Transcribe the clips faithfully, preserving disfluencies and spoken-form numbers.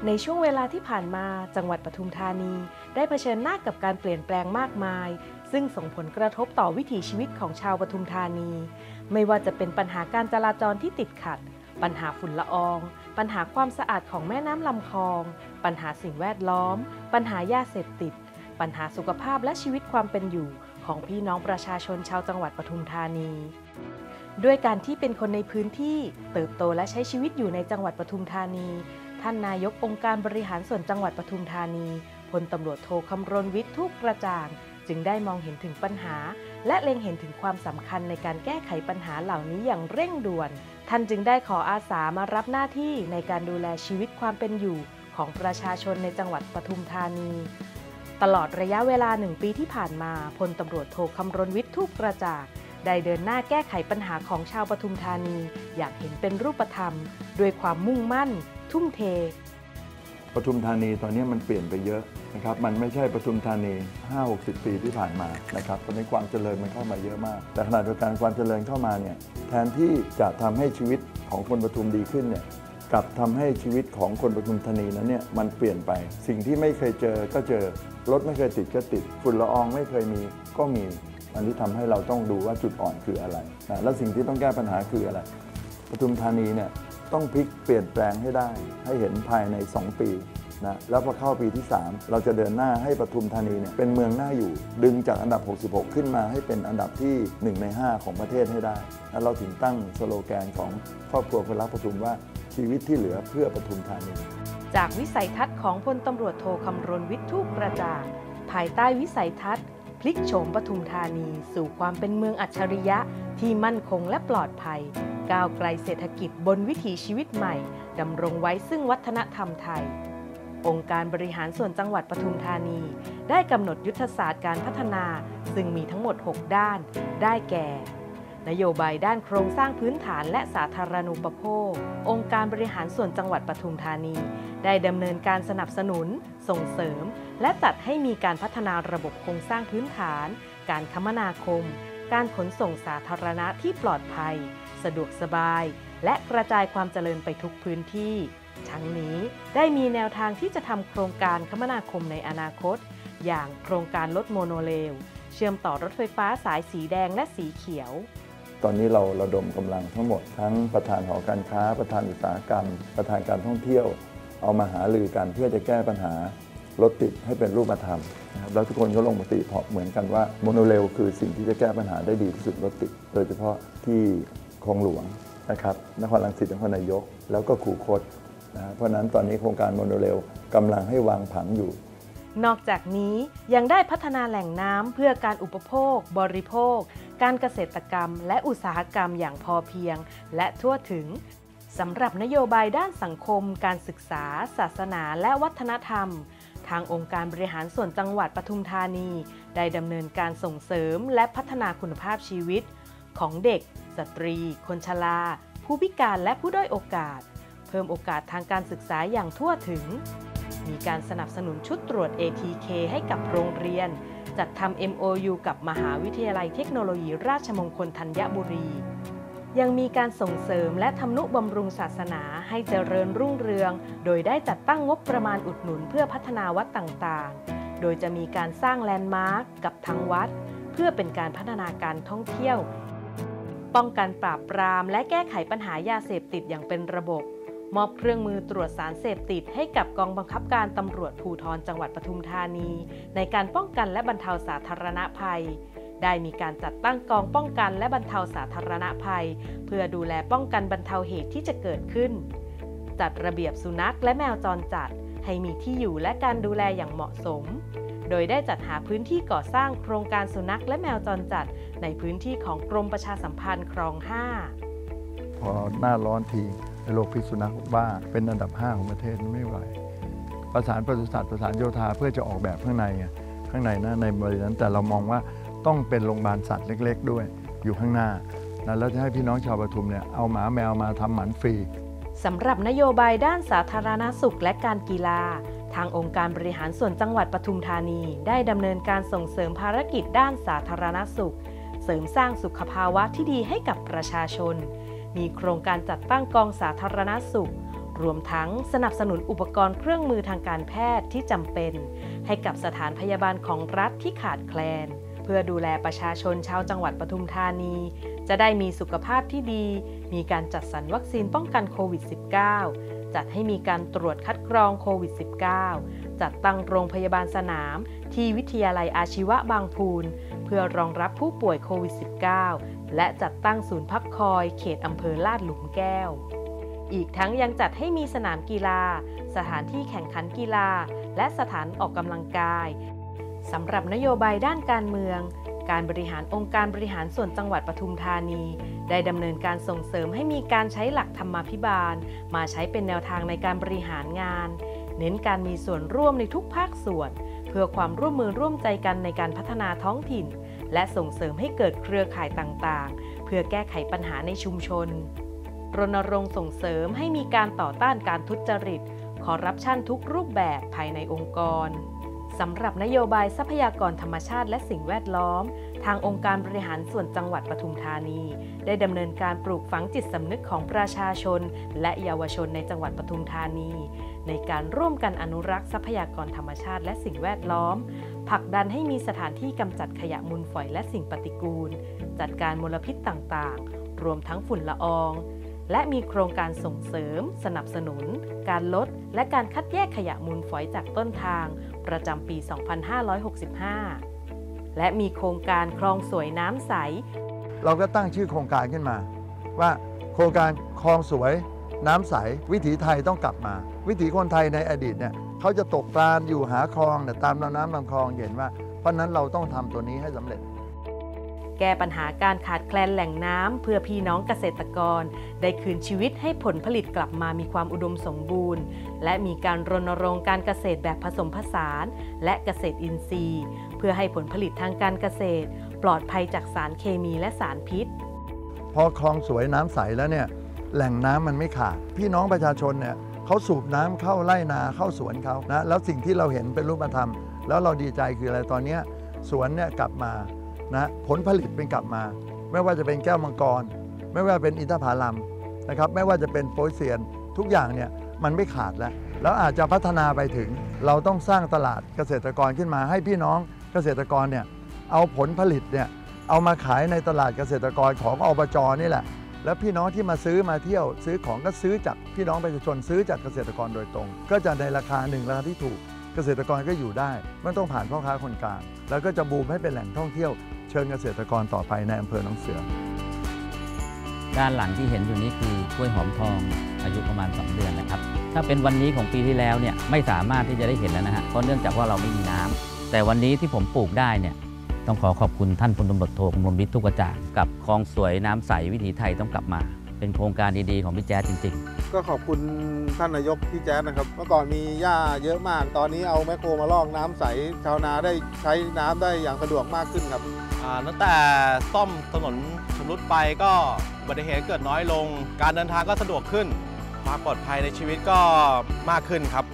ในช่วงเวลาที่ผ่านมาจังหวัดปทุมธานีได้เผชิญหน้ากับการเปลี่ยนแปลงมากมายซึ่งส่งผลกระทบต่อวิถีชีวิตของชาวปทุมธานีไม่ว่าจะเป็นปัญหาการจราจรที่ติดขัดปัญหาฝุ่นละอองปัญหาความสะอาดของแม่น้ำลำคลองปัญหาสิ่งแวดล้อมปัญหายาเสพติดปัญหาสุขภาพและชีวิตความเป็นอยู่ของพี่น้องประชาชนชาวจังหวัดปทุมธานีด้วยการที่เป็นคนในพื้นที่เติบโตและใช้ชีวิตอยู่ในจังหวัดปทุมธานีท่านนายกองค์การบริหารส่วนจังหวัดปทุมธานีพลตำรวจโทคำรณวิทย์ทูปกระจ่างจึงได้มองเห็นถึงปัญหาและเล็งเห็นถึงความสำคัญในการแก้ไขปัญหาเหล่านี้อย่างเร่งด่วนท่านจึงได้ขออาสามารับหน้าที่ในการดูแลชีวิตความเป็นอยู่ของประชาชนในจังหวัดปทุมธานีตลอดระยะเวลาหนึ่งปีที่ผ่านมาพลตำรวจโทคำรณวิทย์ทูปกระจ่างได้เดินหน้าแก้ไขปัญหาของชาวปทุมธานีอย่างเห็นเป็นรูปธรรมด้วยความมุ่งมั่นทุ่มเทปทุมธานีตอนนี้มันเปลี่ยนไปเยอะนะครับมันไม่ใช่ปทุมธานี ห้าหกสิบ ปีที่ผ่านมานะครับตอนนี้ความเจริญมันเข้ามาเยอะมากแต่ขณะเดียวกันความเจริญเข้ามาเนี่ยแทนที่จะทำให้ชีวิตของคนปทุมดีขึ้นเนี่ยกลับทำให้ชีวิตของคนปทุมธานีนั้นเนี่ยมันเปลี่ยนไปสิ่งที่ไม่เคยเจอก็เจอรถไม่เคยติดก็ติดฝุ่นละอองไม่เคยมีก็มีอันนี้ทำให้เราต้องดูว่าจุดอ่อนคืออะไรนะแล้วสิ่งที่ต้องแก้ปัญหาคืออะไรปทุมธานีเนี่ยต้องพลิกเปลี่ยนแปลงให้ได้ให้เห็นภายในสองปีนะแล้วพอเข้าปีที่สามเราจะเดินหน้าให้ปทุมธานีเนี่ยเป็นเมืองน่าอยู่ดึงจากอันดับหกสิบหกขึ้นมาให้เป็นอันดับที่หนึ่งในห้าของประเทศให้ได้แล้วเราถึงตั้งสโลแกนของครอบครัวคนรักปทุมว่าชีวิตที่เหลือเพื่อปทุมธานีจากวิสัยทัศน์ของพลตำรวจโทคำรณวิทย์ทูปกระจ่างภายใต้วิสัยทัศน์พลิกโฉมปทุมธานีสู่ความเป็นเมืองอัจฉริยะที่มั่นคงและปลอดภัยก้าวไกลเศรษฐกิจบนวิถีชีวิตใหม่ดำรงไว้ซึ่งวัฒนธรรมไทยองค์การบริหารส่วนจังหวัดปทุมธานีได้กำหนดยุทธศาสตร์การพัฒนาซึ่งมีทั้งหมดหกด้านได้แก่นโยบายด้านโครงสร้างพื้นฐานและสาธารณูปโภคองค์การบริหารส่วนจังหวัดปทุมธานีได้ดำเนินการสนับสนุนส่งเสริมและจัดให้มีการพัฒนาระบบโครงสร้างพื้นฐานการคมนาคมการขนส่งสาธารณะที่ปลอดภัยสะดวกสบายและกระจายความเจริญไปทุกพื้นที่ทั้งนี้ได้มีแนวทางที่จะทำโครงการคมนาคมในอนาคตอย่างโครงการรถโมโนเรลเชื่อมต่อรถไฟฟ้าสายสีแดงและสีเขียวตอนนี้เราระดมกำลังทั้งหมดทั้งประธานหอการค้าประธานอุตสาหกรรมประธานการท่องเที่ยวเอามาหารือกันเพื่อจะแก้ปัญหารถติดให้เป็นรูปธรรมนะครับแล้วทุกคนก็ลงมติเหมือนกันว่าโมโนเรลคือสิ่งที่จะแก้ปัญหาได้ดีที่สุดรถติดโดยเฉพาะที่คลองหลวงนะครับนครรังสิตนครนายกแล้วก็คูคตนะเพราะนั้นตอนนี้โครงการโมโนเรลกำลังให้วางผังอยู่นอกจากนี้ยังได้พัฒนาแหล่งน้ำเพื่อการอุปโภคบริโภคการเกษตรกรรมและอุตสาหกรรมอย่างพอเพียงและทั่วถึงสำหรับนโยบายด้านสังคมการศึกษาศาสนาและวัฒนธรรมทางองค์การบริหารส่วนจังหวัดปทุมธานีได้ดำเนินการส่งเสริมและพัฒนาคุณภาพชีวิตของเด็กสตรีคนชราผู้พิการและผู้ด้อยโอกาสเพิ่มโอกาสทางการศึกษาอย่างทั่วถึงมีการสนับสนุนชุดตรวจ เอ ที เค ให้กับโรงเรียนจัดทำ เอ็ม โอ ยู กับมหาวิทยาลัยเทคโนโลยีราชมงคลธัญบุรียังมีการส่งเสริมและทำนุบำรุงศาสนาให้เจริญรุ่งเรืองโดยได้จัดตั้งงบประมาณอุดหนุนเพื่อพัฒนาวัดต่างๆโดยจะมีการสร้างแลนด์มาร์คกับทางวัดเพื่อเป็นการพัฒนาการท่องเที่ยวป้องกันปราบปรามและแก้ไขปัญหายาเสพติดอย่างเป็นระบบมอบเครื่องมือตรวจสารเสพติดให้กับกองบังคับการตำรวจภูธรจังหวัดปทุมธานีในการป้องกันและบรรเทาสาธารณภัยได้มีการจัดตั้งกองป้องกันและบรรเทาสาธารณภัยเพื่อดูแลป้องกันบรรเทาเหตุที่จะเกิดขึ้นจัดระเบียบสุนัขและแมวจรจัดให้มีที่อยู่และการดูแลอย่างเหมาะสมโดยได้จัดหาพื้นที่ก่อสร้างโครงการสุนัขและแมวจรจัดในพื้นที่ของกรมประชาสัมพันธ์คลองห้าพอหน้าร้อนทีโรคพิษสุนัขบ้าเป็นอันดับห้าของประเทศไม่ไหวประสานปศุสัตว์ประสานโยธาเพื่อจะออกแบบข้างในข้างในนะในบริเวณนั้นแต่เรามองว่าต้องเป็นโรงพยาบาลสัตว์เล็กๆด้วยอยู่ข้างหน้าแล้วจะให้พี่น้องชาวปทุมเนี่ยเอาหมาแมวมาทำหมันฟรีสำหรับนโยบายด้านสาธารณสุขและการกีฬาทางองค์การบริหารส่วนจังหวัดปทุมธานีได้ดำเนินการส่งเสริมภารกิจด้านสาธารณสุขเสริมสร้างสุขภาวะที่ดีให้กับประชาชนมีโครงการจัดตั้งกองสาธารณสุขรวมทั้งสนับสนุนอุปกรณ์เครื่องมือทางการแพทย์ที่จำเป็นให้กับสถานพยาบาลของรัฐที่ขาดแคลนเพื่อดูแลประชาชนชาวจังหวัดปทุมธานีจะได้มีสุขภาพที่ดีมีการจัดสรรวัคซีนป้องกันโควิด สิบเก้า จัดให้มีการตรวจคัดกรองโควิด สิบเก้า จัดตั้งโรงพยาบาลสนามที่วิทยาลัยอาชีวะบางพูนเพื่อรองรับผู้ป่วยโควิด สิบเก้า และจัดตั้งศูนย์พักคอยเขตอำเภอลาดหลุมแก้วอีกทั้งยังจัดให้มีสนามกีฬาสถานที่แข่งขันกีฬาและสถานออกกำลังกายสำหรับนโยบายด้านการเมืองการบริหารองค์การบริหารส่วนจังหวัดปทุมธานีได้ดำเนินการส่งเสริมให้มีการใช้หลักธรรมาภิบาลมาใช้เป็นแนวทางในการบริหารงานเน้นการมีส่วนร่วมในทุกภาคส่วนเพื่อความร่วมมือร่วมใจกันในการพัฒนาท้องถิ่นและส่งเสริมให้เกิดเครือข่ายต่างๆเพื่อแก้ไขปัญหาในชุมชนรณรงค์ส่งเสริมให้มีการต่อต้านการทุจริตคอร์รัปชันทุกรูปแบบภายในองค์กรสำหรับนโยบายทรัพยากรธรรมชาติและสิ่งแวดล้อมทางองค์การบริหารส่วนจังหวัดปทุมธานีได้ดำเนินการปลูกฝังจิตสำนึกของประชาชนและเยาวชนในจังหวัดปทุมธานีในการร่วมกันอนุรักษ์ทรัพยากรธรรมชาติและสิ่งแวดล้อมผลักดันให้มีสถานที่กำจัดขยะมูลฝอยและสิ่งปฏิกูลจัดการมลพิษต่างๆรวมทั้งฝุ่นละอองและมีโครงการส่งเสริมสนับสนุนการลดและการคัดแยกขยะมูลฝอยจากต้นทางประจำปี สองพันห้าร้อยหกสิบห้า และมีโครงการคลองสวยน้ำใสเราก็ตั้งชื่อโครงการขึ้นมาว่าโครงการคลองสวยน้ำใสวิถีไทยต้องกลับมาวิถีคนไทยในอดีตเนี่ยเขาจะตกปลาอยู่หาคลองเนี่ยตามลำน้ำลำคลองเห็นว่าเพราะนั้นเราต้องทำตัวนี้ให้สำเร็จแก้ปัญหาการขาดแคลนแหล่งน้ำเพื่อพี่น้องเกษตรกรได้คืนชีวิตให้ผลผลิตกลับมามีความอุดมสมบูรณ์และมีการรณรงค์การเกษตรแบบผสมผสานและเกษตรอินทรีย์เพื่อให้ผลผลิตทางการเกษตรปลอดภัยจากสารเคมีและสารพิษพอคลองสวยน้ำใสแล้วเนี่ยแหล่งน้ำมันไม่ขาดพี่น้องประชาชนเนี่ยเขาสูบน้ำเข้าไร่นาเข้าสวนเขานะแล้วสิ่งที่เราเห็นเป็นรูปธรรมแล้วเราดีใจคืออะไรตอนนี้สวนเนี่ยกลับมานะผลผลิตเป็นกลับมาไม่ว่าจะเป็นแก้วมังกรไม่ว่าเป็นอินทผลัมนะครับไม่ว่าจะเป็นโป๊ยเซียนทุกอย่างเนี่ยมันไม่ขาดแล้วแล้วอาจจะพัฒนาไปถึงเราต้องสร้างตลาดเกษตรกรขึ้นมาให้พี่น้องเกษตรกรเนี่ยเอาผลผลิตเนี่ยเอามาขายในตลาดเกษตรกรของอบจ.นี่แหละแล้วพี่น้องที่มาซื้อมาเที่ยวซื้อของก็ซื้อจากพี่น้องประชาชนซื้อจากเกษตรกรโดยตรงก็จะในราคาหนึ่งราคาที่ถูกเกษตรกรก็อยู่ได้ไม่ต้องผ่านพ่อค้าคนกลางแล้วก็จะบูมให้เป็นแหล่งท่องเที่ยวเชิญเกษตรกรต่อไปในอำเภอหนองเสือด้านหลังที่เห็นอยู่นี้คือกล้วยหอมทองอายุประมาณสองเดือนนะครับถ้าเป็นวันนี้ของปีที่แล้วเนี่ยไม่สามารถที่จะได้เห็นแล้วนะฮะเพราะเนื่องจากว่าเราไม่มีน้ำแต่วันนี้ที่ผมปลูกได้เนี่ยต้องขอขอบคุณท่านพลตำรวจโทกมลวิทย์ทุกกระจ่างกับคลองสวยน้ำใสวิถีไทยต้องกลับมาเป็นโครงการดีๆของพี่แจ๊ดจริงๆก็ขอบคุณท่านนายกพี่แจ๊ดนะครับเมื่อก่อนมีหญ้าเยอะมากตอนนี้เอาแมคโครมาลอกน้ำใสชาวนาได้ใช้น้ำได้อย่างสะดวกมากขึ้นครับตั้งแต่ซ่อมถนนชำรุดไปก็อุบัติเหตุเกิดน้อยลงการเดินทางก็สะดวกขึ้นความปลอดภัยในชีวิตก็มากขึ้นครับ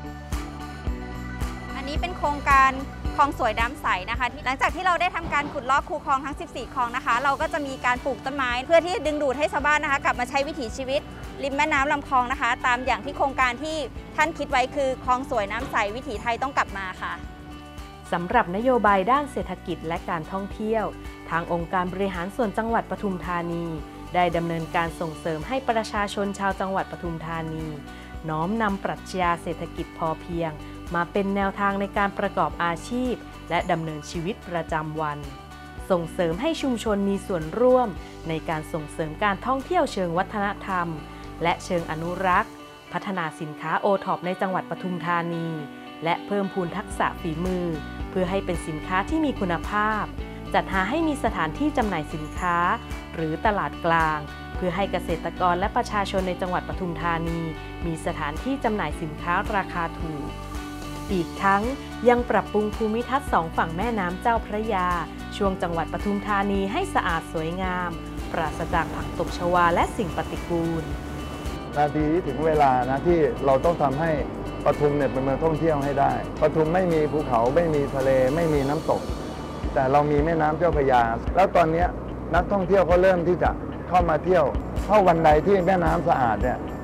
อันนี้เป็นโครงการคลองสวยน้ำใสนะคะหลังจากที่เราได้ทำการขุดลอกคูคลองทั้งสิบสี่คลองนะคะเราก็จะมีการปลูกต้นไม้เพื่อที่ดึงดูดให้ชาวบ้านนะคะกลับมาใช้วิถีชีวิตริมแม่น้ำลำคลองนะคะตามอย่างที่โครงการที่ท่านคิดไว้คือคลองสวยน้ำใสวิถีไทยต้องกลับมาค่ะสำหรับนโยบายด้านเศรษฐกิจและการท่องเที่ยวทางองค์การบริหารส่วนจังหวัดปทุมธานีได้ดำเนินการส่งเสริมให้ประชาชนชาวจังหวัดปทุมธานีน้อมนำปรัชญาเศรษฐกิจพอเพียงมาเป็นแนวทางในการประกอบอาชีพและดำเนินชีวิตประจำวันส่งเสริมให้ชุมชนมีส่วนร่วมในการส่งเสริมการท่องเที่ยวเชิงวัฒนธรรมและเชิงอนุรักษ์พัฒนาสินค้าโอท็อปในจังหวัดปทุมธานีและเพิ่มพูนทักษะฝีมือเพื่อให้เป็นสินค้าที่มีคุณภาพจัดหาให้มีสถานที่จำหน่ายสินค้าหรือตลาดกลางเพื่อให้เกษตรกรและประชาชนในจังหวัดปทุมธานีมีสถานที่จำหน่ายสินค้าราคาถูกอีกทั้งยังปรับปรุงภูมิทัศน์สองฝั่งแม่น้ำเจ้าพระยาช่วงจังหวัดปทุมธานีให้สะอาดสวยงามปราศจากผักตบชวาและสิ่งปฏิกูลนาทีถึงเวลานะที่เราต้องทำให้ปทุมเนี่ยเป็นเมืองท่องเที่ยวให้ได้ปทุมไม่มีภูเขาไม่มีทะเลไม่มีน้ำตกแต่เรามีแม่น้ำเจ้าพระยาแล้วตอนนี้นักท่องเที่ยวก็เริ่มที่จะเข้ามาเที่ยวเข้าวันใดที่แม่น้ำสะอาดเนี่ย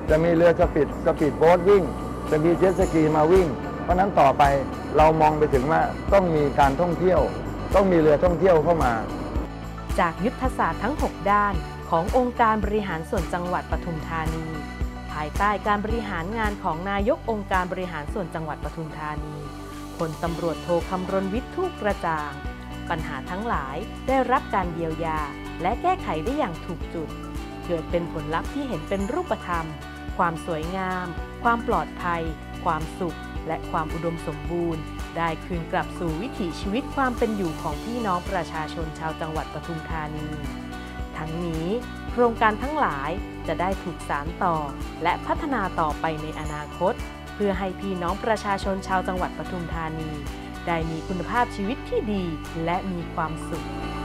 จะมีเรือสปีดสปีดโบ๊ทวิ่งจะมีเจ็ตสกีมาวิ่งเพราะนั้นต่อไปเรามองไปถึงว่าต้องมีการท่องเที่ยวต้องมีเรือท่องเที่ยวเข้ามาจากยุทธศาสตร์ทั้งหกด้านขององค์การบริหารส่วนจังหวัดปทุมธานีภายใต้การบริหารงานของนายกองค์การบริหารส่วนจังหวัดปทุมธานีพลตำรวจโทคำรณวิทย์ทูปกระจ่างปัญหาทั้งหลายได้รับการเยียวยาและแก้ไขได้อย่างถูกจุดเกิดเป็นผลลัพธ์ที่เห็นเป็นรูปธรรมความสวยงามความปลอดภัยความสุขและความอุดมสมบูรณ์ได้คืนกลับสู่วิถีชีวิตความเป็นอยู่ของพี่น้องประชาชนชาวจังหวัดปทุมธานีทั้งนี้โครงการทั้งหลายจะได้ถูกสานต่อและพัฒนาต่อไปในอนาคตเพื่อให้พี่น้องประชาชนชาวจังหวัดปทุมธานีได้มีคุณภาพชีวิตที่ดีและมีความสุข